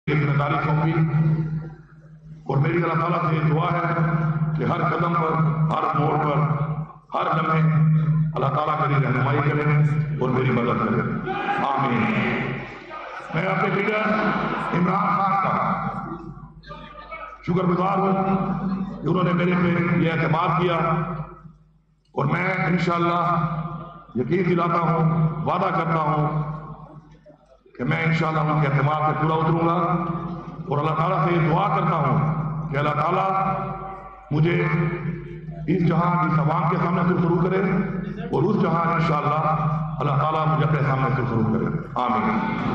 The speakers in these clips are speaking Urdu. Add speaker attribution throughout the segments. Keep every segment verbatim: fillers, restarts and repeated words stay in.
Speaker 1: ذمہ داری سونپی اور میری اللہ تعالیٰ سے دعا ہے کہ ہر قدم پر، ہر موڑ پر، ہر لمحے اللہ تعالیٰ میری رہنمائی کرے اور میری مدد کرے، آمین۔ میں اپنے لیڈر عمران خان کا شکر گزار ہوں کہ انہوں نے میرے پہ یہ اعتماد کیا، اور میں انشاءاللہ یقین دلاتا ہوں، وعدہ کرتا ہوں کہ میں انشاءاللہ ان کے اعتماد سے پورا اتروں گا، اور اللہ تعالیٰ سے یہ دعا کرتا ہوں کہ اللہ تعالیٰ مجھے اس جہاں اس عوام کے سامنے سے شروع کرے اور اس جہاں انشاءاللہ اللہ تعالیٰ مجھے اپنے سامنے سے شروع کرے، آمین۔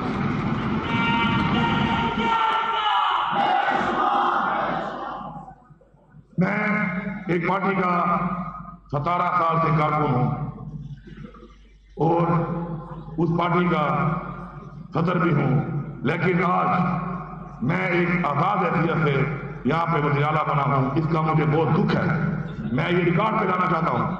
Speaker 1: میں ایک پارٹی کا ستارہ سال سے کارکن ہوں اور اس پارٹی کا صدر بھی ہوں، لیکن آج میں ایک آزاد حیثیت سے یہاں پہ وزیر اعلیٰ بنا ہوں، اس کا مجھے بہت دکھ ہے۔ میں یہ ریکارڈ پہ لانا چاہتا ہوں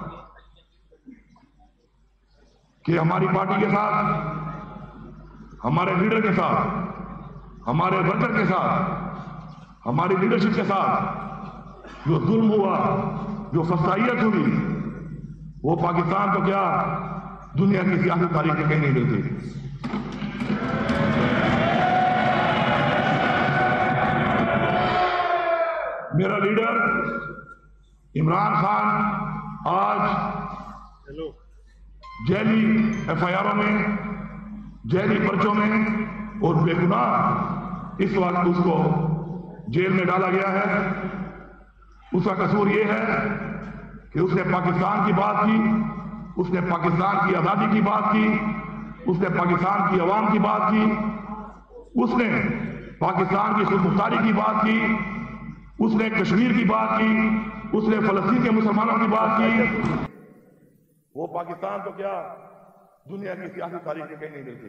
Speaker 1: کہ ہماری پارٹی کے ساتھ، ہمارے لیڈر کے ساتھ، ہمارے ورکر کے ساتھ، ہماری لیڈرشپ کے ساتھ جو ظلم ہوا، جو فسائیت ہوئی، وہ پاکستان تو کیا دنیا کی سیاسی تاریخ میں کہیں نہیں ملتی۔ میرا لیڈر عمران خان آج جیلی ایف آئی آروں میں، جیلی پرچوں میں اور بے گناہ اس وقت اس کو جیل میں ڈالا گیا ہے۔ اس کا قصور یہ ہے کہ اس نے پاکستان کی بات کی، اس نے پاکستان کی آزادی کی بات کی، اس نے پاکستان کی عوام کی بات کی، اس نے پاکستان کی خود مختاری کی بات کی، اس نے کشمیر کی بات کی، اس نے فلسطین کے مسلمانوں کی بات کی۔ وہ پاکستان تو کیا دنیا کی سیاسی تاریخ میں کہیں نہیں ملتی۔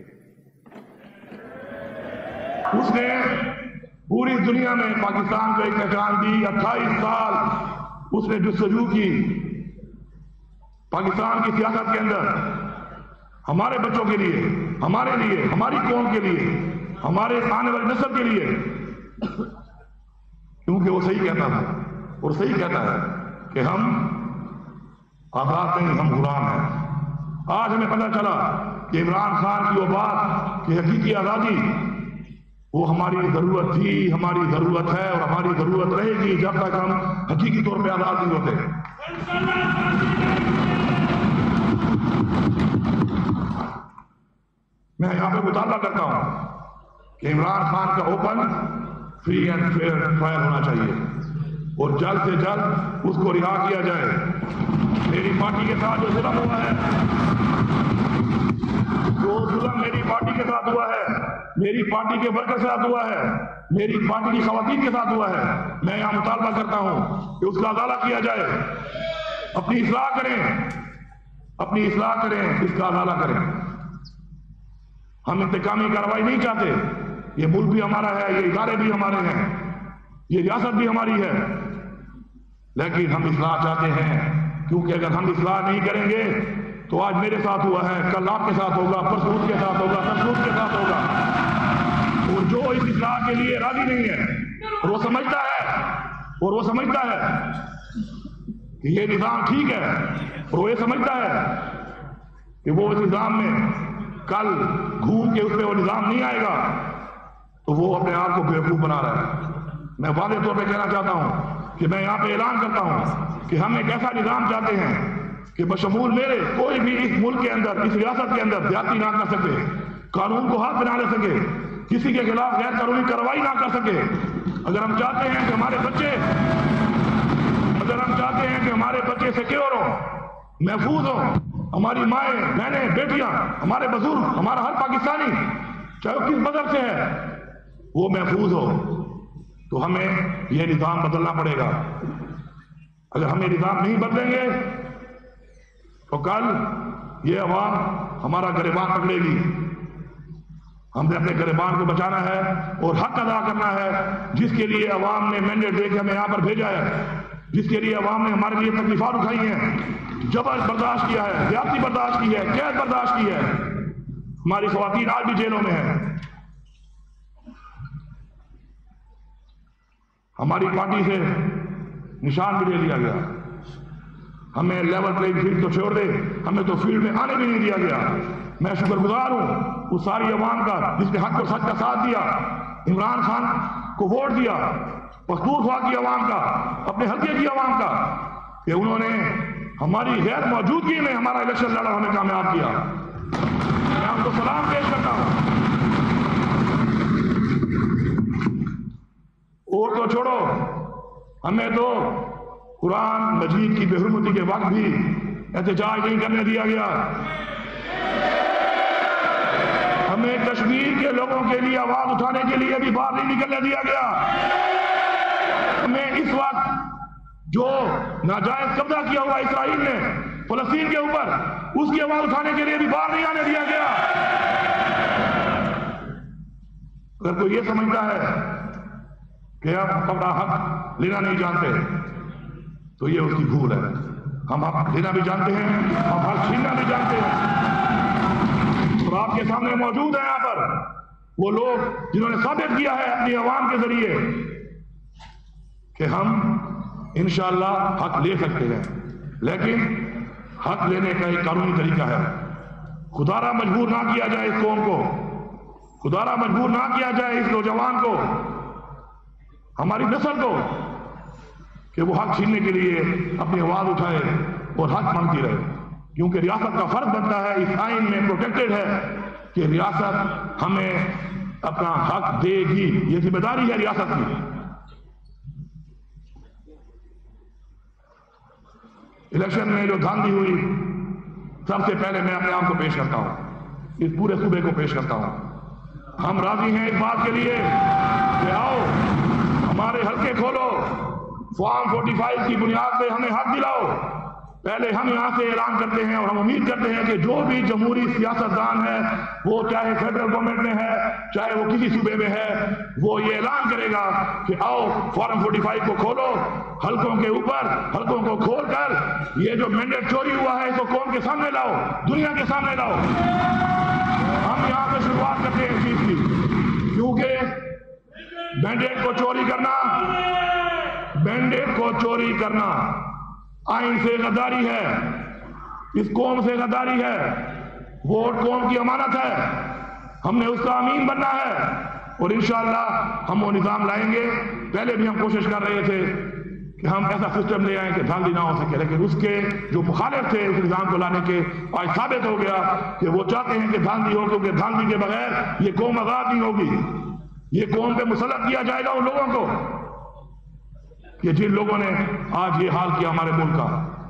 Speaker 1: اس نے پوری دنیا میں پاکستان کو ایک پہچان دی۔ اٹھائیس سال اس نے جستجو کی پاکستان کی سیاست کے اندر، ہمارے بچوں کے لیے، ہمارے لیے، ہماری قوم کے لیے، ہمارے آنے والی نسل کے لیے، کیونکہ وہ صحیح کہتا تھا اور صحیح کہتا ہے کہ ہم آزاد نہیں، ہم غلام ہیں۔ آج ہمیں پتہ چلا کہ عمران خان کی وہ بات کہ حقیقی آزادی وہ ہماری ضرورت تھی، ہماری ضرورت ہے اور ہماری ضرورت رہے گی جب تک ہم حقیقی طور پہ آزاد نہیں ہوتے۔ میں یہاں پہ مطالبہ کرتا ہوں کہ عمران خان کا open, free and fair trial ہونا چاہیے اور جلد سے جلد اس کو رہا کیا جائے۔ میری پارٹی کے ساتھ جو ظلم ہوا ہے، جو ظلم میری پارٹی کے ساتھ ہوا ہے، میری پارٹی کے ورکر کے ساتھ ہوا ہے، میری پارٹی کی خواتین کے ساتھ ہوا ہے، میں یہاں مطالبہ کرتا ہوں کہ اس کا ازالہ کیا جائے۔ اپنی اصلاح کریں، اپنی اصلاح کریں، اس کا ازالہ کریں۔ ہم انتقامی کارروائی نہیں چاہتے، یہ ملک بھی ہمارا ہے، یہ ادارے بھی ہمارے ہیں، یہ ریاست بھی ہماری ہے، لیکن ہم اصلاح چاہتے ہیں، کیونکہ اگر ہم اصلاح نہیں کریں گے تو آج میرے ساتھ ہوا ہے، کل آپ کے ساتھ ہوگا، پرسوں اس کے ساتھ ہوگا، پرسوں اس کے ساتھ ہوگا۔ اور جو اس اصلاح کے لیے راضی نہیں ہے اور وہ سمجھتا ہے اور وہ سمجھتا ہے کہ یہ نظام ٹھیک ہے اور وہ یہ سمجھتا ہے کہ وہ اس نظام میں کل گھوم کے اس پہ وہ نظام نہیں آئے گا، تو وہ اپنے آپ کو بیوقوف بنا رہا ہے۔ میں واضح طور پہ کہنا چاہتا ہوں کہ میں یہاں پہ اعلان کرتا ہوں کہ ہم ایک ایسا نظام چاہتے ہیں کہ بشمول میرے کوئی بھی اس ملک کے اندر، اس ریاست کے اندر زیادتی نہ کر سکے، قانون کو ہاتھ بنا لے سکے، کسی کے خلاف غیر قانونی کارروائی نہ کر سکے۔ اگر ہم چاہتے ہیں کہ ہمارے بچے اگر ہم چاہتے ہیں کہ ہمارے بچے سیکیور ہوں، محفوظ ہوں، ہماری مائیں، بہنیں، بیٹیاں، ہمارے بزرگ، ہمارا ہر پاکستانی چاہے وہ کس مذہب سے ہے وہ محفوظ ہو، تو ہمیں یہ نظام بدلنا پڑے گا۔ اگر ہم یہ نظام نہیں بدلیں گے تو کل یہ عوام ہمارا گریبان پکڑے گی۔ ہم نے اپنے گریبان کو بچانا ہے اور حق ادا کرنا ہے، جس کے لیے عوام نے مینڈیٹ دے کے ہمیں یہاں پر بھیجا ہے، جس کے لیے عوام نے ہمارے لیے تکلیفات اٹھائی ہیں، جبر برداشت کیا ہے، زیادتی برداشت کی ہے، قید برداشت کی ہے۔ ہماری خواتین آج بھی جیلوں میں ہیں۔ ہماری پارٹی سے نشان بھی لے لیا گیا. ہمیں لیول پلینگ فیلڈ تو چھوڑ دے, ہمیں تو فیلڈ میں آنے بھی نہیں دیا گیا. میں شکر گزار ہوں اس ساری عوام کا جس نے حق اور سچ کا ساتھ دیا, عمران خان کو ووٹ دیا, پختونخوا کی عوام کا, اپنے حلقے کی عوام کا, کہ انہوں نے ہماری غیر موجودگی میں ہمارا الیکشن لڑا, ہمیں کامیاب کیا. میں ان کو سلام پیش کرتا ہوں. اور تو چھوڑو, ہمیں تو قرآن مجید کی بے حرمتی کے وقت بھی احتجاج نہیں کرنے دیا گیا. ہمیں کشمیر کے لوگوں کے لیے آواز اٹھانے کے لیے بھی باہر نہیں نکلنے دیا گیا. ہمیں اس وقت جو ناجائز قبضہ کیا ہوا اسرائیل نے فلسطین کے اوپر, اس کی آواز اٹھانے کے لیے بھی باہر نہیں آنے دیا گیا. اگر کوئی یہ سمجھتا ہے کہ ہم اپنا حق لینا نہیں جانتے تو یہ اس کی بھول ہے. ہم حق لینا بھی جانتے ہیں, ہم حق چھیننا بھی جانتے ہیں. اور آپ کے سامنے موجود ہیں یہاں پر وہ لوگ جنہوں نے ثابت کیا ہے اپنی عوام کے ذریعے کہ ہم انشاءاللہ حق لے سکتے ہیں. لیکن حق لینے کا ایک قانونی طریقہ ہے. خدارہ مجبور نہ کیا جائے اس قوم کو, خدارہ مجبور نہ کیا جائے اس نوجوان کو, ہماری نسل کو, کہ وہ حق چھیننے کے لیے اپنی آواز اٹھائے اور حق مانگتی رہے. کیونکہ ریاست کا فرض بنتا ہے, اس آئین میں پروٹیکٹڈ ہے کہ ریاست ہمیں اپنا حق دے گی. یہ ذمہ داری ہے ریاست کی. الیکشن میں جو دھاندلی ہوئی, سب سے پہلے میں اپنے آپ کو پیش کرتا ہوں, اس پورے صوبے کو پیش کرتا ہوں. ہم راضی ہیں اس بات کے لیے کہ آؤ ہمارے حلقے کھولو, فارم فورٹی فائیو کی بنیاد پہ ہمیں حق دلاؤ. پہلے ہم یہاں سے اعلان کرتے ہیں اور ہم امید کرتے ہیں کہ جو بھی جمہوری سیاست دان ہے, وہ چاہے فیڈرل گورنمنٹ میں ہے چاہے وہ کسی صوبے میں ہے, وہ یہ اعلان کرے گا کہ آؤ فارم فورٹی فائیو کو کھولو, حلقوں کے اوپر حلقوں کو کھول کر یہ جو مینڈیٹ چوری ہوا ہے اس کو قوم کے سامنے لاؤ, دنیا کے سامنے لاؤ. ہم یہاں سے شروعات کرتے ہیں اس چیز کی, کیونکہ مینڈیٹ کو چوری کرنا مینڈیٹ کو چوری کرنا آئین سے غداری ہے, اس قوم سے غداری ہے. ووٹ قوم کی امانت ہے, ہم نے اس کا امین بننا ہے اور انشاءاللہ ہم وہ نظام لائیں گے. پہلے بھی ہم کوشش کر رہے تھے کہ ہم ایسا سسٹم لے آئیں کہ دھاندلی نہ ہو سکے, لیکن اس کے جو مخالف تھے اس نظام کو لانے کے, آج ثابت ہو گیا کہ وہ چاہتے ہیں کہ دھاندلی ہو, کیونکہ دھاندلی کے بغیر یہ قوم آزاد نہیں ہوگی. یہ قوم پہ مسلط کیا جائے گا ان لوگوں کو کہ جن لوگوں نے آج یہ حال کیا ہمارے ملک کا.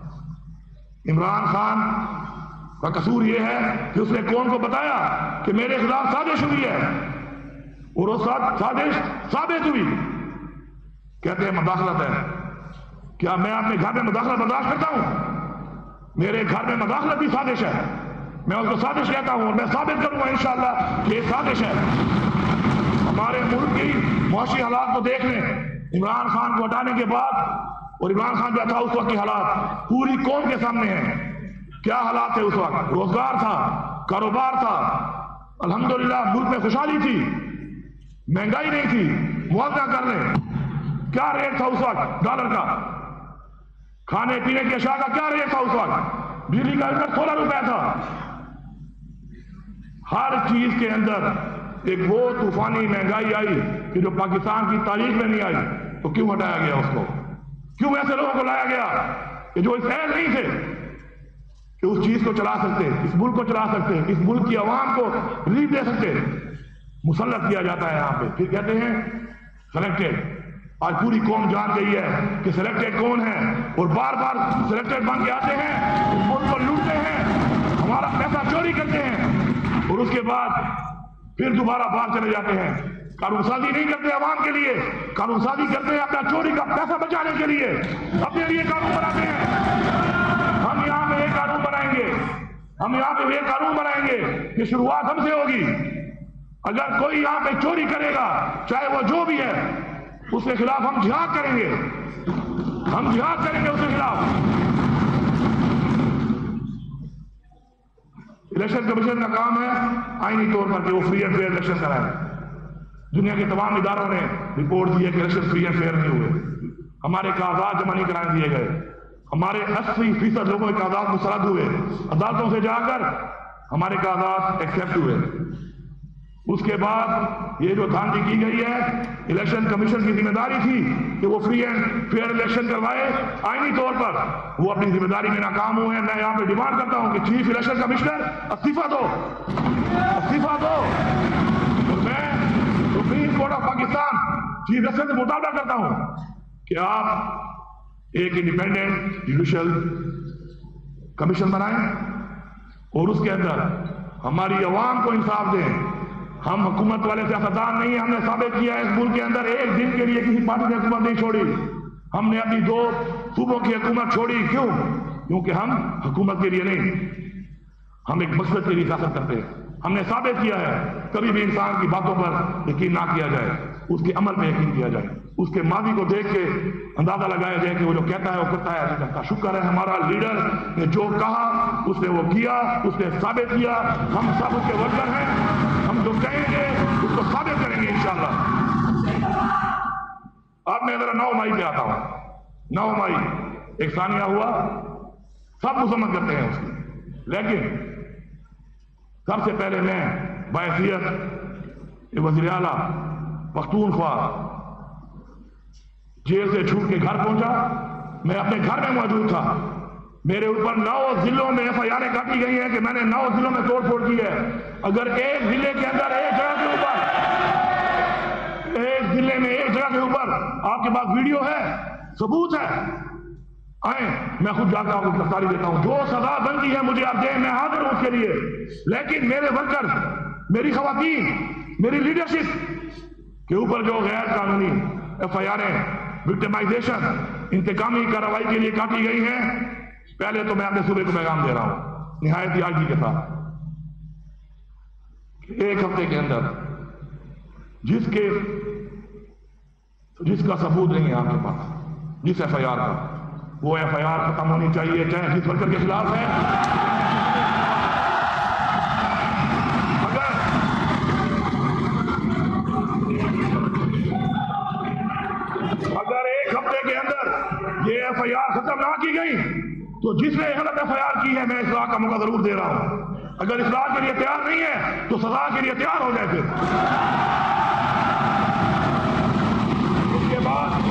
Speaker 1: عمران خان کا قصور یہ ہے کہ اس نے قوم کو بتایا کہ میرے خلاف سازش ہوئی ہے اور وہ سازش ثابت ہوئی. کہتے ہیں مداخلت ہے. کیا میں اپنے گھر میں مداخلت برداشت کرتا ہوں؟ میرے گھر میں مداخلت بھی سازش ہے. میں اس کو سازش کہتا ہوں اور میں ثابت کروں گا انشاءاللہ کہ یہ سازش ہے. ہمارے ملک کی معاشی حالات کو دیکھ لیں. عمران خان کو ہٹانے کے بعد اور عمران خان جو تھا اس وقت کے حالات پوری قوم کے سامنے ہیں. کیا حالات تھے اس وقت؟ روزگار تھا, کاروبار تھا, الحمدللہ ملک میں خوشحالی تھی, مہنگائی نہیں تھی. موازنہ کر لیں کیا ریٹ تھا اس وقت ڈالر کا, کھانے پینے کی اشیاء کا کیا ریٹ تھا اس وقت, بجلی کا یونٹ سولہ روپے تھا. ہر چیز کے اندر ایک وہ طوفانی مہنگائی آئی کہ جو پاکستان کی تاریخ میں نہیں آئی. تو کیوں ہٹایا گیا اس کو؟ کیوں ایسے لوگوں کو لایا گیا کہ جو اس اہل نہیں تھے کہ اس چیز کو چلا سکتے, اس ملک کو چلا سکتے, اس ملک کی عوام کو ریلیف دے سکتے؟ مسلط کیا جاتا ہے یہاں پہ. پھر کہتے ہیں سلیکٹڈ. آج پوری قوم جان گئی ہے کہ سلیکٹڈ کون ہے اور بار بار سلیکٹڈ بن کے آتے ہیں, اس ملک کو لوٹتے ہیں, ہمارا پیسہ چوری کرتے ہیں اور اس کے بعد پھر دوبارہ باہر چلے جاتے ہیں. قانون سازی نہیں کرتے عوام کے لیے, قانون سازی کرتے ہیں اپنا چوری کا پیسہ بچانے کے لیے, اپنے لیے قانون بناتے ہیں. ہم یہاں پہ یہ قانون بنائیں گے, ہم یہاں پہ یہ قانون بنائیں گے کہ شروعات ہم سے ہوگی. اگر کوئی یہاں پہ چوری کرے گا چاہے وہ جو بھی ہے, اس کے خلاف ہم جہاد کریں گے, ہم جہاد کریں گے اس کے خلاف. الیکشن کمیشن کا کام ہے آئینی طور پر کہ وہ فری اینڈ فیئر الیکشن کرائے. दुनिया के तमाम इदारों ने रिपोर्ट दी है कि इलेक्शन फ्री एंड फेयर नहीं हुए, हमारे कागजात जमा नहीं कराने दिए गए, हमारे अस्सी फीसद लोगों के कागजात मुस्तरद हुए, अदालतों से जाकर हमारे कागजात एक्सेप्ट हुए। उसके बाद ये जो धांधली की गई है, इलेक्शन कमीशन की जिम्मेदारी थी कि वो फ्री एंड फेयर इलेक्शन करवाए, आईनी तौर पर वो अपनी जिम्मेदारी में नाकाम हुए हैं। मैं यहाँ पे डिमांड करता हूँ कि चीफ इलेक्शन कमिश्नर अस्तीफा दो, अस्तीफा दो। और मैं supreme court of Pakistan chief justice से मुतालबा करता हूँ कि आप एक इंडिपेंडेंट जुडिशियल कमीशन बनाएं और उसके अंदर हमारी अवाम को इंसाफ दें। हम हुकूमत वाले सियासतदान नहीं, हमने साबित किया है इस मुल्क के अंदर एक दिन के लिए किसी पार्टी ने हुकूमत नहीं छोड़ी। हमने अपनी दो सूबों की हुकूमत छोड़ी, क्यों? क्योंकि हम हुकूमत के लिए नहीं, हम एक मकसद के लिए सियासत करते हैं। हमने साबित किया है कभी भी इंसान की बातों पर यकीन ना किया जाए, उसके अमल पे यकीन किया जाए, उसके माजी को देख के अंदाजा लगाया जाए कि वो जो कहता है वो करता है, ऐसा करता। शुक्र है हमारा लीडर ने जो कहा उसने वो किया, उसने साबित किया। हम सब उसके वर्कर हैं, हम जो कहेंगे उसको साबित करेंगे इंशाअल्लाह। अब मैं जरा नौ मई पे आता हूं। नौ मई एक सानिया हुआ, सब मुसम्मत करते हैं उसकी, लेकिन सबसे पहले मैं बायसियत वज़ीर आला पख्तूनख्वा जेल से छूट के घर पहुंचा। मैं अपने घर में मौजूद था। मेरे ऊपर नौ जिलों में एफ आई आर काटी गई है कि मैंने नौ जिलों में तोड़ फोड़ की है। अगर एक जिले के अंदर एक जगह के ऊपर एक जिले में एक जगह के ऊपर आपके पास वीडियो है, सबूत है, आए मैं खुद जाकर आपको गिरफ्तारी देता हूं। जो सजा बनती है मुझे आप दें, मैं हाजिर हूं उसके लिए। लेकिन मेरे वर्कर, मेरी खवातीन, मेरी लीडरशिप के ऊपर जो गैर कानूनी एफ आई आर विक्टिमाइजेशन, इंतकामी कार्रवाई के लिए काटी गई हैं, पहले तो मैं अपने सूबे को पैगाम दे रहा हूं निहायत यागी के साथ, एक हफ्ते के अंदर जिसके जिसका सबूत नहीं है आपके पास, जिस एफ आई आर का, वो एफ आई आर खत्म होनी चाहिए, चाहे जिस वर्कर के खिलाफ है। अगर अगर एक हफ्ते के अंदर ये एफ आई आर खत्म ना की गई तो जिसने गलत एफ आई आर की है, मैं इस्लाह का मौका जरूर दे रहा हूं। अगर इस्लाह के लिए तैयार नहीं है तो सजा के लिए तैयार हो जाए। फिर उसके बाद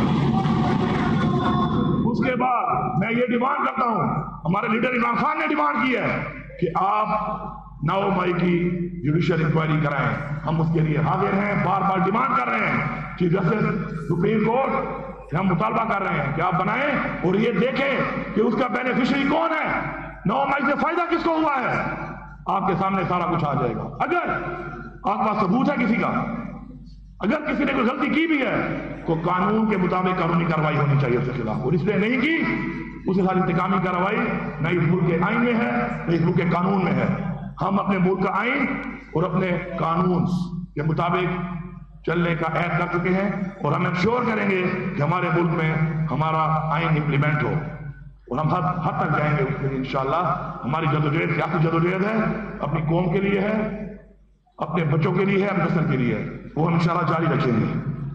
Speaker 1: उसके बाद मैं ये डिमांड करता हूं, हमारे लीडर इमरान खान ने डिमांड की है कि आप नौ मई की जुडिशियल इंक्वायरी कराएं। हम उसके लिए हाजिर हैं, बार बार डिमांड कर रहे हैं। चीफ जस्टिस सुप्रीम कोर्ट से हम मुतालबा कर रहे हैं कि आप बनाएं और ये देखें कि उसका बेनिफिशियरी कौन है, नौ मई से फायदा किसको हुआ है। आपके सामने सारा कुछ आ जाएगा। अगर आपके पास सबूत है किसी का, अगर किसी ने कोई गलती की भी है तो कानून के मुताबिक कानूनी कार्रवाई होनी चाहिए उसके खिलाफ, और इसलिए नहीं की उसे सारी इंतकामी कार्रवाई न इस मुल्क के आइन में है न इस मुल्क के कानून में है। हम अपने मुल्क का आइन और अपने कानून के मुताबिक चलने का ऐद कर चुके हैं और हम इंश्योर करेंगे कि हमारे मुल्क में हमारा आइन इम्प्लीमेंट हो और हम हद हद तक जाएंगे उसके लिए इंशाअल्लाह। हमारी जदोजहद सियासी जदोजहद है, अपनी कौम के लिए है, अपने बच्चों के लिए है, अपने नस्ल के लिए है, वो हम इंशाअल्लाह जारी रखेंगे।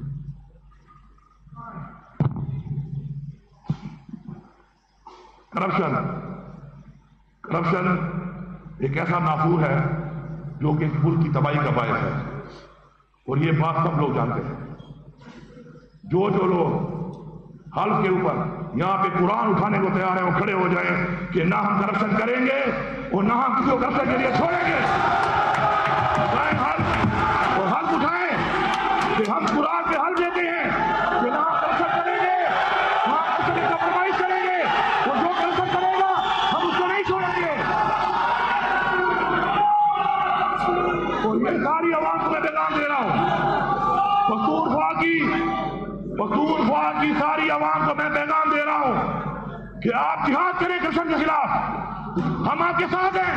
Speaker 1: करप्शन करप्शन एक ऐसा नासूर है जो कि इस मुल्क की तबाही का बायस है और ये बात सब लोग जानते हैं। जो जो लोग हल्फ के ऊपर यहाँ पे कुरान उठाने को तैयार है वो खड़े हो जाएं कि ना हम करप्शन करेंगे और ना हम किसी को करप्शन के लिए छोड़ेंगे। और हल्फ उठाएं कि हम कुरान पे हल्फ देते हैं कि ना हम करप्शन करेंगे, ना हम किसी से कॉम्प्रोमाइज करेंगे, और जो करप्शन करेगा हम उसको नहीं छोड़ेंगे। और ये सारी आवाम को मैं पैगाम दे रहा हूं, पख्तूनख्वा की पख्तूनख्वा की सारी आवाम को मैं पैगाम दे रहा हूं कि आप जिहाद करें करप्शन के खिलाफ, हम आपके साथ हैं।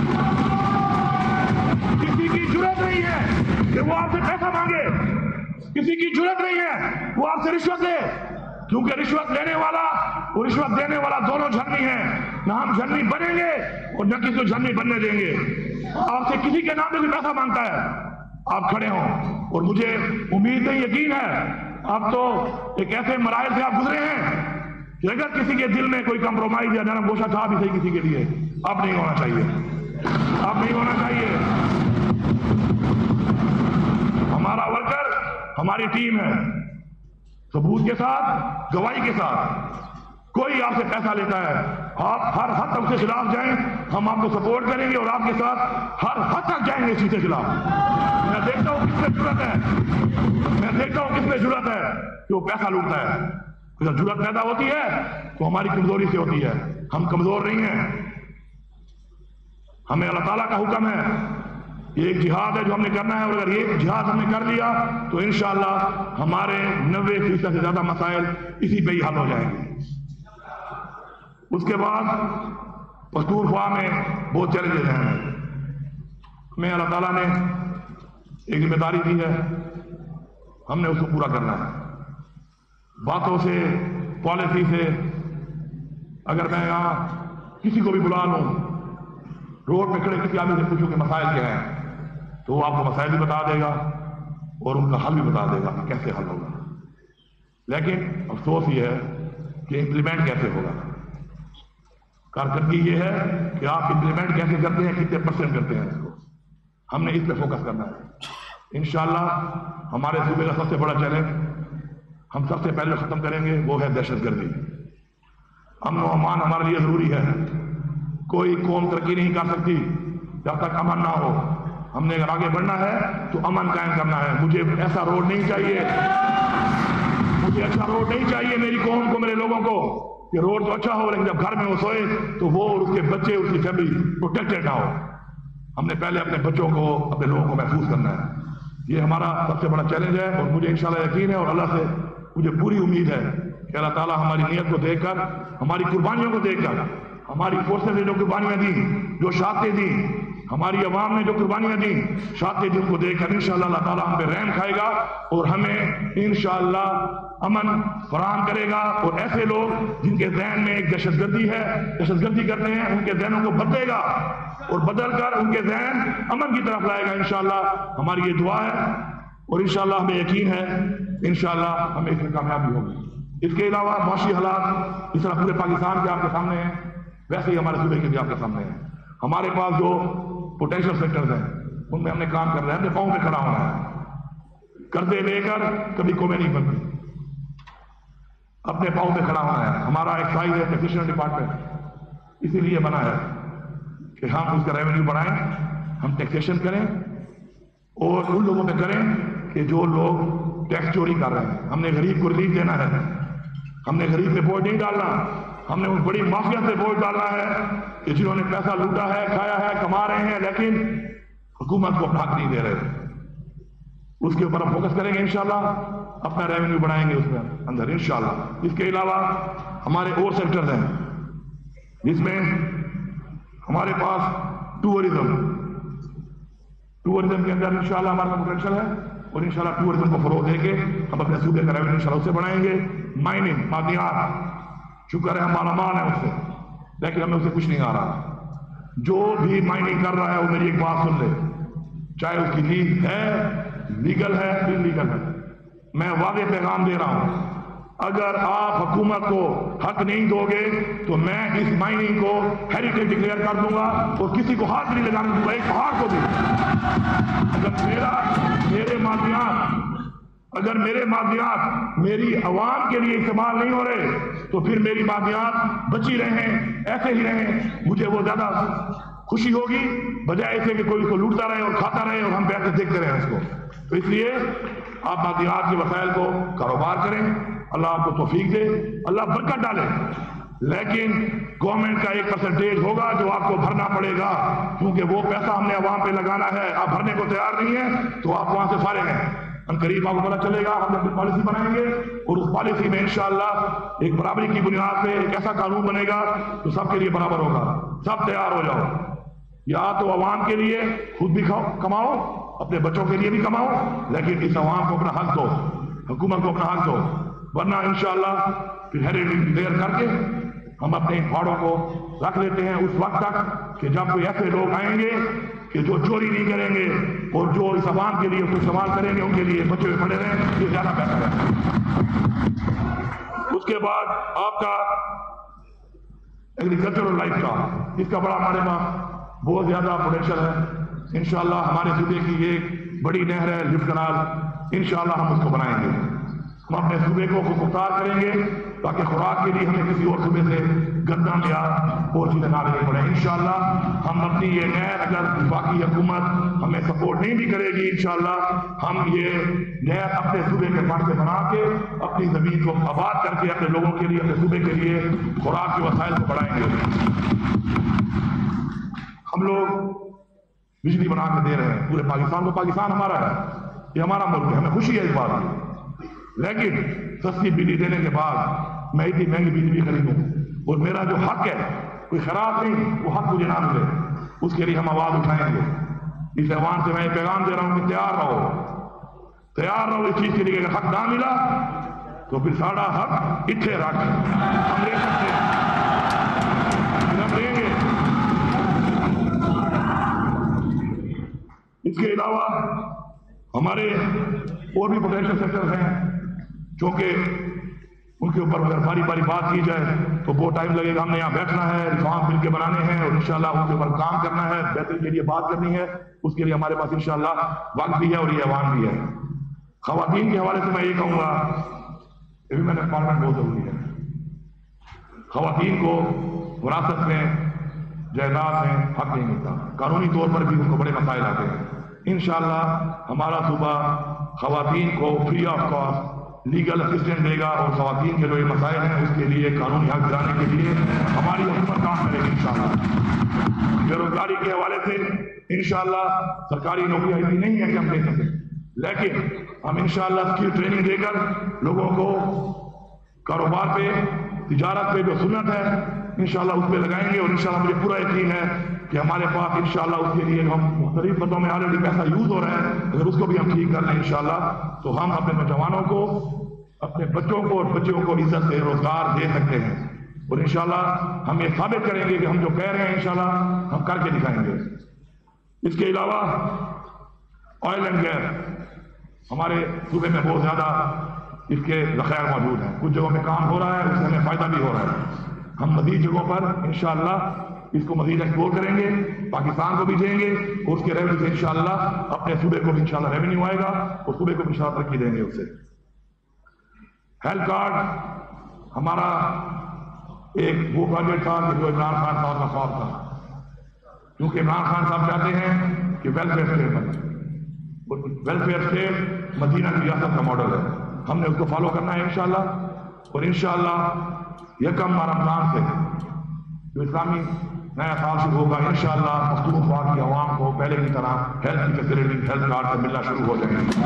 Speaker 1: किसी की जुर्रत नहीं है कि वो आपसे पैसा मांगे, किसी की जुर्रत नहीं है वो आपसे रिश्वत ले, क्योंकि रिश्वत लेने वाला और रिश्वत देने वाला दोनों झरनी है। ना हम झरनी बनेंगे और न किसी को झरनी बनने देंगे। आपसे किसी के नाम पे भी पैसा मांगता है آپ کھڑے ہوں، اور مجھے امید نہیں، یقین ہے آپ تو ایک ایسے مراحل سے آپ گزرے ہیں کہ اگر کسی کے دل میں کوئی کمپرومائز یا نرم گوشہ تھا بھی صحیح کسی کے لیے، اب نہیں ہونا چاہیے، اب نہیں ہونا چاہیے۔ ہمارا ورکر ہماری ٹیم ہے، ثبوت کے ساتھ، گواہی کے ساتھ۔ کوئی آپ سے پیسہ لیتا ہے، آپ ہر حد تک اس کے خلاف جائیں، ہم آپ کو سپورٹ کریں گے اور آپ کے ساتھ ہر حد تک جائیں گے اس چیز کے خلاف۔ میں دیکھتا ہوں کس میں جرأت ہے، میں دیکھتا ہوں کس میں جرأت ہے کہ وہ پیسہ لوٹتا ہے۔ جب جرأت پیدا ہوتی ہے تو ہماری کمزوری سے ہوتی ہے، ہم کمزور نہیں ہیں۔ ہمیں اللہ تعالیٰ کا حکم ہے، یہ ایک جہاد ہے جو ہم نے کرنا ہے، اور اگر یہ جہاد ہم نے کر لیا تو انشاءاللہ ہمارے نوے فیصد سے زیادہ مسائل اسی پہ ہی حل ہو جائیں گے۔ اس کے بعد پختونخوا میں بہت چیلنجز ہیں، ہمیں اللہ تعالیٰ نے ایک ذمہ داری دی ہے، ہم نے اس کو پورا کرنا ہے۔ باتوں سے، پالیسی سے، اگر میں یہاں کسی کو بھی بلا لوں، روڈ پہ کھڑے کسی آدمی سے پوچھوں کہ مسائل کیا ہیں، تو وہ آپ کو مسائل بھی بتا دے گا اور ان کا حل بھی بتا دے گا کہ کیسے حل ہوگا۔ لیکن افسوس یہ ہے کہ امپلیمنٹ کیسے ہوگا۔ کارکردگی یہ ہے کہ آپ امپلیمنٹ کیسے کرتے ہیں، کتنے پرسنٹ کرتے ہیں، اس کو ہم نے اس پہ فوکس کرنا ہے۔ انشاءاللہ ہمارے صوبے کا سب سے بڑا چیلنج ہم سب سے پہلے ختم کریں گے، وہ ہے دہشت گردی۔ امن و امان ہمارے لیے ضروری ہے، کوئی قوم ترقی نہیں کر سکتی جب تک امن نہ ہو۔ ہم نے اگر آگے بڑھنا ہے تو امن قائم کرنا ہے۔ مجھے ایسا روڈ نہیں چاہیے، مجھے اچھا روڈ نہیں چاہیے میری قوم کو، میرے لوگوں کو، کہ روڈ تو اچھا ہو لیکن جب گھر میں وہ سوئے تو وہ اور اس کے بچے، اس کی فیملی پروٹیکٹڈ نہ ہو۔ ہم نے پہلے اپنے بچوں کو، اپنے لوگوں کو محفوظ کرنا ہے۔ یہ ہمارا سب سے بڑا چیلنج ہے، اور مجھے انشاءاللہ یقین ہے اور اللہ سے مجھے پوری امید ہے کہ اللہ تعالیٰ ہماری نیت کو دیکھ کر، ہماری قربانیوں کو دیکھ کر، ہماری فورسز نے جو قربانیاں دی، جو شہادتیں دی، ہماری عوام نے جو قربانیاں دی، شہادتیں دی، ان کو دیکھ کر انشاءاللہ اللہ تعالیٰ ہم پہ رحم کھائے گا اور ہمیں انشاءاللہ امن فراہم کرے گا۔ اور ایسے لوگ جن کے ذہن میں ایک دہشت گردی ہے، دہشت گردی کرتے ہیں، ان کے ذہنوں کو بدلے گا اور بدل کر ان کے ذہن امن کی طرف لائے گا انشاءاللہ۔ ہماری یہ دعا ہے اور انشاءاللہ ہمیں یقین ہے انشاءاللہ ہمیں اس میں کامیابی ہوگی۔ اس کے علاوہ معاشی حالات اس طرح پورے پاکستان کے آپ کے سامنے ہیں، ویسے ہی ہمارے صوبے کے بھی آپ کے سامنے ہیں۔ ہمارے پاس جو پوٹینشیل سیکٹرز ہیں ان میں ہم نے کام کرنا ہے، ہم نے پاؤں پہ کھڑا ہونا ہے۔ قرضے لے کر کبھی قومیں نہیں بنتی، اپنے پاؤں پہ کھڑا ہونا ہے۔ ہمارا ایکسائز ہے ٹیکسیشن ڈپارٹمنٹ اسی لیے بنا ہے کہ ہم اس کا ریونیو بڑھائیں، ہم ٹیکسیشن کریں اور ان لوگوں پہ کریں کہ جو لوگ ٹیکس چوری کر رہے ہیں۔ ہم نے غریب کو ریلیف دینا ہے، ہم نے غریب پہ بوجھ نہیں ڈالنا، ہم نے ان بڑی مافیا سے بوجھ ڈالنا ہے کہ جنہوں نے پیسہ لوٹا ہے، کھایا ہے، کما رہے ہیں لیکن حکومت کو اپنا حق نہیں دے رہے۔ اس کے اوپر ہم فوکس کریں گے انشاءاللہ، اپنا ریونیو بڑھائیں گے اس میں اندر انشاءاللہ۔ اس کے علاوہ ہمارے اور سیکٹرز ہیں جس میں ہمارے پاس ٹورزم ٹورزم کے اندر انشاءاللہ ہمارا پوٹینشیل ہے اور انشاءاللہ ٹورزم کو فروغ دے کے ہم اپنے صوبے کا ریونیو انشاءاللہ اس سے بڑھائیں گے۔ مائننگ، معدنیات، شکر ہے ہم مالا مال ہیں اس سے، لیکن ہمیں اسے کچھ نہیں آ رہا۔ جو بھی مائننگ کر رہا ہے وہ میری ایک بات سن لے، چاہے اس کی لیگ ہے، لیگل ہے، ان لیگل ہے، میں واضح پیغام دے رہا ہوں، اگر آپ حکومت کو حق نہیں دو گے تو میں اس مائننگ کو ہیریٹیج ڈکلیئر کر دوں گا اور کسی کو ہاتھ نہیں لگانے دوں گا، ایک پہاڑ کو بھی۔ اگر میرا میرے معدنیات اگر میرے معدنیات میری عوام کے لیے استعمال نہیں ہو رہے تو پھر میری معدنیات بچی رہیں، ایسے ہی رہیں، مجھے وہ زیادہ خوشی ہوگی بجائے ایسے کہ کوئی اس کو لوٹتا رہے اور کھاتا رہے اور ہم پیسے دیکھتے رہیں اس کو۔ تو اس لیے آپ معدنیات کے وسائل کو کاروبار کریں، اللہ آپ کو توفیق دے، اللہ برکت ڈالے، لیکن گورنمنٹ کا ایک پرسنٹیج ہوگا جو آپ کو بھرنا پڑے گا، کیونکہ وہ پیسہ ہم نے عوام پہ لگانا ہے، آپ بھرنے کو تیار نہیں ہیں تو آپ وہاں سے فارغ ہیں۔ ان قریب آپ کو پتہ چلے گا، ہم اپنی پالیسی بنائیں گے اور اس پالیسی میں انشاءاللہ ایک برابری کی بنیاد پہ ایک ایسا قانون بنے گا جو سب کے لیے برابر ہوگا۔ سب تیار ہو جاؤ، یا تو عوام کے لیے خود بھی کماؤ، اپنے بچوں کے لیے بھی کماؤ، لیکن اس عوام کو اپنا حق دو، حکومت کو اپنا حق دو، ورنہ انشاءاللہ پھر ہیریٹیج ڈکلیئر کر کے ہم اپنے پہاڑوں کو رکھ لیتے ہیں اس وقت تک کہ جب کوئی ایسے لوگ آئیں گے کہ جو چوری نہیں کریں گے، اور جو اس عوام کے لیے اس کو استعمال کریں گے ان کے لیے بچے ہوئے پڑے رہیں، یہ زیادہ بہتر ہے۔ اس کے بعد آپ کا ایگریکلچرل لائف کا، اس کا بڑا ہمارے پاس بہت زیادہ پوٹینشیل ہے۔ انشاءاللہ ہمارے صوبے کی ایک بڑی نہر ہے لفٹ کنال، انشاءاللہ ہم اس کو بنائیں گے۔ ہم اپنے صوبے کو خودمختار کریں گے تاکہ خوراک کے لیے ہمیں کسی اور صوبے سے گندم یا اور چیزیں نہ لینی پڑے۔ انشاءاللہ ہم اپنی یہ نہر، اگر باقی حکومت ہمیں سپورٹ نہیں بھی کرے گی، انشاءاللہ ہم یہ نہر اپنے صوبے کے فنڈ سے بنا کے اپنی زمین کو آباد کر کے اپنے لوگوں کے لیے، اپنے صوبے کے لیے خوراک کے وسائل کو بڑھائیں گے۔ ہم لوگ بجلی بنا کے دے رہے ہیں پورے پاکستان کو، پاکستان ہمارا ہے، یہ ہمارا ملک ہے، ہمیں خوشی ہے اس بات کی، لیکن سستی بجلی دینے کے بعد میں اتنی مہنگی بجلی خریدوں اور میرا جو حق ہے کوئی خراب نہیں، وہ حق مجھے نہ ملے، اس کے لیے ہم آواز اٹھائیں گے۔ اس ایوان سے میں پیغام دے رہا ہوں کہ تیار رہو، تیار رہو اس چیز کے لیے۔ اگر حق نہ ملا تو پھر ساڑا حق اتھے رکھ، ہم لے سکتے ہیں، ہم لیں گے۔ اس کے علاوہ ہمارے اور بھی پوٹینشیل سیکٹرز ہیں، چونکہ ان کے اوپر اگر باری باری بات کی جائے تو بہت ٹائم لگے گا۔ ہم نے یہاں بیٹھنا ہے، ریفارم مل کے بنانے ہیں اور انشاءاللہ ان کے اوپر کام کرنا ہے، بہتری کے لیے بات کرنی ہے، اس کے لیے ہمارے پاس انشاءاللہ وقت بھی ہے اور یہ ایوان بھی ہے۔ خواتین کے حوالے سے میں یہ کہوں گا، یہ بھی میں نے پارلیمنٹ بہت ضروری ہے۔ خواتین کو وراثت میں، جائیداد میں حق نہیں ملتا، قانونی طور پر بھی ان کو بڑے مسائل آتے ہیں۔ انشاءاللہ ہمارا صوبہ خواتین کو free of cost legal assistant دے گا اور خواتین کے جو یہ مسائل ہیں اس کے لیے قانونی حق دلانے کے لیے ہماری حکومت کام کرے گی انشاءاللہ۔ بے روزگاری کے حوالے سے انشاءاللہ سرکاری نوکریاں اتنی نہیں ہے کہ ہم دے سکیں، لیکن ہم انشاءاللہ اسکل ٹریننگ دے کر لوگوں کو کاروبار پہ، تجارت پہ جو سنت ہے انشاءاللہ اس پہ لگائیں گے، اور انشاءاللہ مجھے پورا یقین ہے کہ ہمارے پاس انشاءاللہ اس کے لیے ہم مختلف پدوں میں آلریڈی پیسہ یوز ہو رہا ہے، اگر اس کو بھی ہم ٹھیک کر لیں انشاءاللہ تو ہم اپنے نوجوانوں کو، اپنے بچوں کو اور بچیوں کو عزت سے روزگار دے سکتے ہیں، اور انشاءاللہ ہم یہ ثابت کریں گے کہ ہم جو کہہ رہے ہیں انشاءاللہ ہم کر کے دکھائیں گے۔ اس کے علاوہ آئل اینڈ گیس ہمارے صوبے میں بہت زیادہ اس کے ذخائر موجود ہیں، کچھ جگہوں میں کام ہو رہا ہے، اس سے ہمیں فائدہ بھی ہو رہا ہے۔ ہم مزید جگہوں پر انشاءاللہ اس کو مزید ایکسپلور کریں گے، پاکستان کو بھی دیں گے، اور اس کے ریونیو سے انشاءاللہ اپنے صوبے کو بھی انشاءاللہ ریونیو آئے گا اور صوبے کو بھی انشاءاللہ ترقی دیں گے اس سے۔ ہیلتھ کارڈ ہمارا ایک وہ پروجیکٹ تھا کہ جو عمران خان صاحب کا خواب تھا، کیونکہ عمران خان صاحب چاہتے ہیں کہ ویلفیئر اسٹیٹ بنے، ویلفیئر اسٹیٹ مدینہ کی ریاست کا ماڈل ہے، ہم نے اس کو فالو کرنا ہے انشاءاللہ، اور انشاءاللہ یکم رمضان سے جو اسلامی نیا سال شروع ہوگا انشاءاللہ پختونخوا کی عوام کو پہلے کی طرح ہیلتھ کی فیسلٹی ہیلتھ کارڈ سے ملنا شروع ہو جائیں گے۔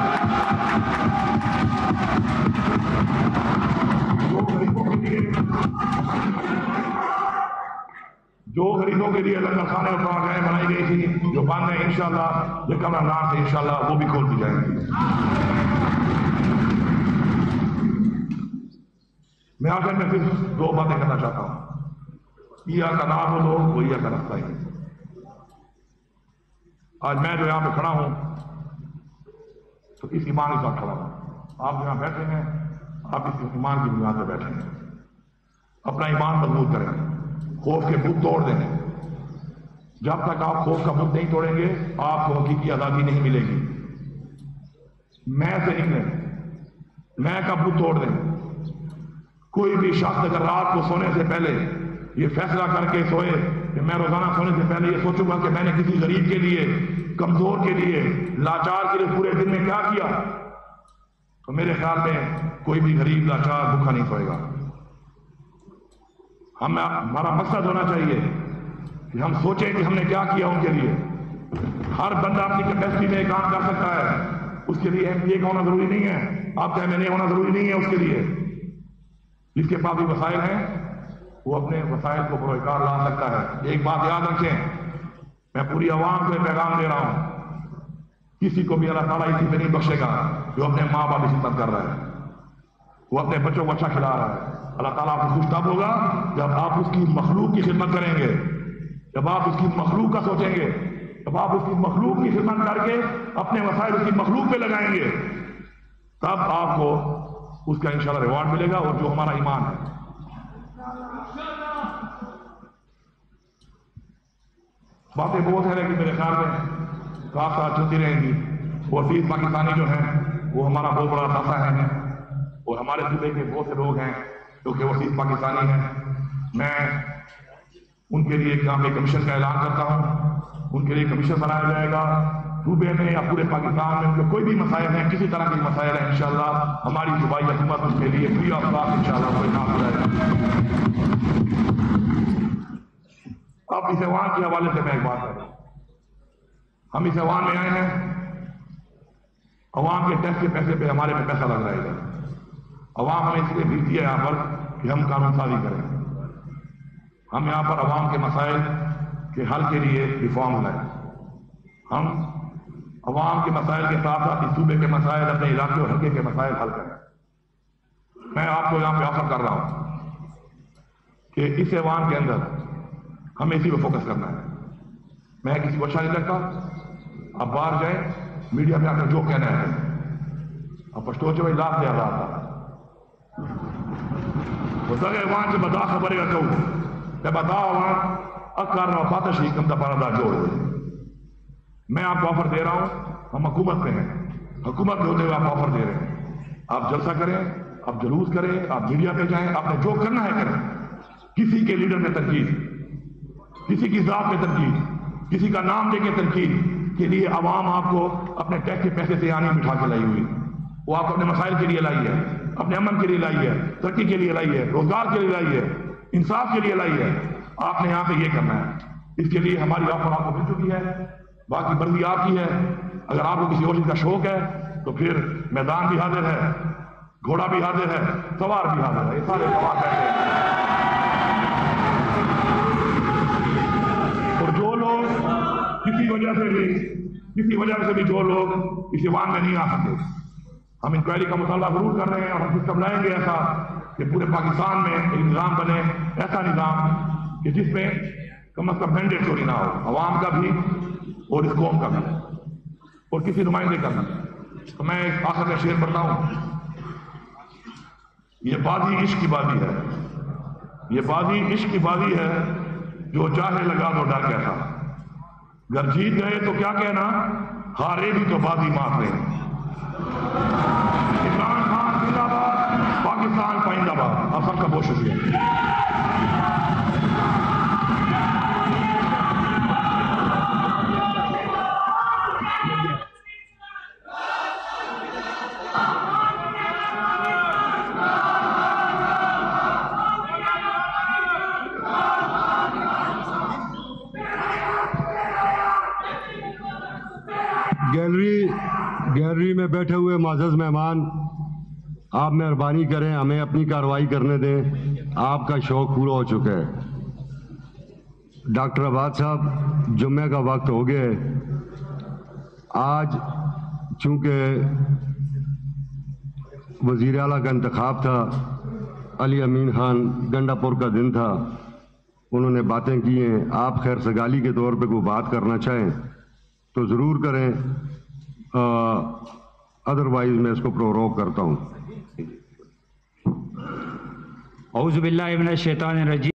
Speaker 1: جو غریبوں کے لیے جو غریبوں کے لیے لنگر خانے اور پارکیں بنائی گئی تھی جو بند ہیں انشاءاللہ یکم رمضان سے انشاءاللہ وہ بھی کھول دی جائیں گی۔ میں آخر میں پھر دو باتیں کرنا چاہتا ہوں، یا کا نام ہو لوگ وہ یا کا رستہ ہی۔ آج میں جو یہاں پہ کھڑا ہوں تو اس ایمان کے ساتھ کھڑا ہوں، آپ یہاں بیٹھے ہیں آپ اس ایمان کی بنیاد پہ بیٹھے ہیں، اپنا ایمان مضبوط کریں، خوف کے بت توڑ دیں، جب تک آپ خوف کا بت نہیں توڑیں گے آپ کو حقیقی آزادی نہیں ملے گی۔ میں سے نکلیں، میں کا بت توڑ دیں۔ کوئی بھی شخص اگر رات کو سونے سے پہلے یہ فیصلہ کر کے سوئے کہ میں روزانہ سونے سے پہلے یہ سوچوں گا کہ میں نے کسی غریب کے لیے، کمزور کے لیے، لاچار کے لیے پورے دن میں کیا کیا، تو میرے خیال میں کوئی بھی غریب لاچار بھوکا نہیں سوئے گا۔ ہم ہمارا مقصد ہونا چاہیے کہ ہم سوچیں کہ ہم نے کیا کیا ان کے لیے۔ ہر بندہ اپنی کیپیسٹی میں کام کر سکتا ہے، اس کے لیے ایم پی اے کا ہونا ضروری نہیں ہے، آپ کا ایم این اے ہونا ضروری نہیں ہے اس کے لیے۔ جس کے پاس بھی وسائل ہیں وہ اپنے وسائل کو بروکار لا سکتا ہے۔ ایک بات یاد رکھیں، میں پوری عوام کو پیغام دے رہا ہوں، کسی کو بھی اللہ تعالیٰ اسی پہ نہیں بخشے گا جو اپنے ماں باپ کی خدمت کر رہا ہے، وہ اپنے بچوں کو اچھا کھلا رہا ہے۔ اللہ تعالیٰ آپ کو خوش تب ہوگا جب آپ اس کی مخلوق کی خدمت کریں گے، جب آپ اس کی مخلوق کا سوچیں گے جب آپ اس کی مخلوق کی خدمت کر کے اپنے وسائل اس کی مخلوق پہ لگائیں گے تب آپ کو اس کا انشاءاللہ ریوارڈ ملے گا، اور جو ہمارا ایمان ہے. باتیں بہت ہیں لیکن میرے خیال میں کافی ساتھ چلتی رہیں گی. وہ عزیز پاکستانی جو ہیں وہ ہمارا بہت بڑا خاصہ ہے، اور ہمارے صوبے کے بہت سے لوگ ہیں جو کہ وہ عزیز پاکستانی ہیں. میں ان کے لیے یہاں پہ کمیشن کا اعلان کرتا ہوں. ان کے لیے کمیشن بنایا جائے گا صوبے میں یا پورے پاکستان میں. ان کے کوئی بھی مسائل ہیں، کسی طرح کے مسائل ہیں، انشاءاللہ ہماری صوبائی حکومت ان کے لیے فری آف کاسٹ انشاءاللہ کوئی کام کرائے گا. اب اس ایوان کے حوالے سے میں ایک بات کروں. ہم اس ایوان میں آئے ہیں، عوام کے ٹیکس کے پیسے پہ ہمارے پہ پیسہ لگ رہا ہے. عوام ہمیں اس لیے بھیجتی ہے یہاں پر کہ ہم قانون سازی کریں. ہم یہاں پر عوام کے مسائل کے حل کے لیے ریفارم لائیں. ہم عوام کے مسائل کے ساتھ ساتھ اس صوبے کے مسائل، اپنے علاقے اور حلقے کے مسائل حل کریں. میں آپ کو یہاں پہ آفر کر رہا ہوں کہ اس ایوان کے اندر ہمیں اسی پہ فوکس کرنا ہے. میں کسی کو اچھا نہیں لگتا، آپ باہر جائیں میڈیا میں آ کر جو کہنا ہے اب پشتو چوئی لاکھ دیا رہا تھا وہ سگے وہاں سے بدا خبرے گا کہوں کہ بدا وہاں اکار نو پاتا شیئی کم دا پارا جوڑ ہوئے. میں آپ کو آفر دے رہا ہوں، ہم حکومت میں ہیں، حکومت میں ہوتے ہوئے آپ آفر دے رہے ہیں. آپ جلسہ کریں، آپ جلوس کریں، آپ میڈیا پہ جائیں، آپ نے جو کرنا ہے کریں. کسی کے لیڈر میں تنقید، کسی کی ذات میں تنقید، کسی کا نام لے کے تنقید کے لیے عوام آپ کو اپنے ٹیکس کے پیسے سے آنی بٹھا کے لائی ہوئی. وہ آپ اپنے مسائل کے لیے لائی ہے، اپنے امن کے لیے لائی ہے، ترقی کے لیے لائی ہے، روزگار کے لیے لائی ہے، انصاف کے لیے لائی ہے. آپ نے یہاں پہ یہ کرنا ہے. اس کے لیے ہماری آفر آپ کو مل چکی ہے، باقی مرضی آپ کی ہے. اگر آپ کو کسی اور چیز کا شوق ہے تو پھر میدان بھی حاضر ہے، گھوڑا بھی حاضر ہے، سوار بھی حاضر ہے. یہ سارے سوار بیٹھے ہیں. اور جو لوگ کسی وجہ سے بھی کسی وجہ سے بھی جو لوگ اس ایوان میں نہیں آ سکتے، ہم انکوائری کا مطالبہ ضرور کر رہے ہیں، اور ہم سسٹم لائیں گے ایسا کہ پورے پاکستان میں ایک نظام بنے، ایسا نظام کہ جس میں کم از کم مینڈیٹ چوری نہ ہو، عوام کا بھی اور اس قوم کا بھی اور کسی نمائندے کا بھی. تو میں ایک آخر کا شعر پڑھتا ہوں. یہ بازی عشق کی بازی ہے، یہ بازی عشق کی بازی ہے، جو چاہے لگا دو ڈر کیسا. گر جیت گئے تو کیا کہنا، ہارے بھی تو بازی مار رہے ہیں. عمران خان زندہ باد، پاکستان پائندہ باد. آپ سب کا بہت شکریہ.
Speaker 2: گیلری گیلری میں بیٹھے ہوئے معزز مہمان، آپ مہربانی کریں ہمیں اپنی کارروائی کرنے دیں. آپ کا شوق پورا ہو چکا ہے. ڈاکٹر عباد صاحب، جمعہ کا وقت ہو گیا ہے. آج چونکہ وزیر اعلیٰ کا انتخاب تھا، علی امین خان گنڈا پور کا دن تھا، انہوں نے باتیں کی ہیں. آپ خیر سگالی کے طور پہ کوئی بات کرنا چاہیں تو ضرور کریں، ادروائز میں اس کو پروروگ کرتا ہوں.
Speaker 3: اعوذ باللہ من الشیطان الرجیم.